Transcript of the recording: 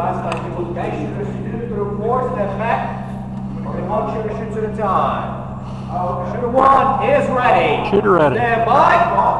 last time you look, guys, shooter through 4, step back. Only one shooter shoots at a time. Shooter 1 is ready. Shooter ready. Stand by.